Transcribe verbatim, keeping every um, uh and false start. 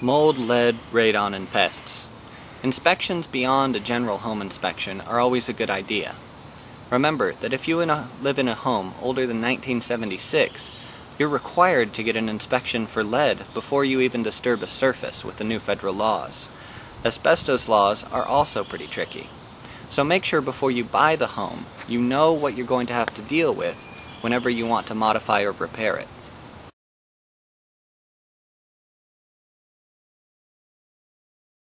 Mold, lead, radon, and pests. Inspections beyond a general home inspection are always a good idea. Remember that if you in a, live in a home older than nineteen seventy-six, you're required to get an inspection for lead before you even disturb a surface with the new federal laws. Asbestos laws are also pretty tricky. So make sure before you buy the home, you know what you're going to have to deal with whenever you want to modify or repair it.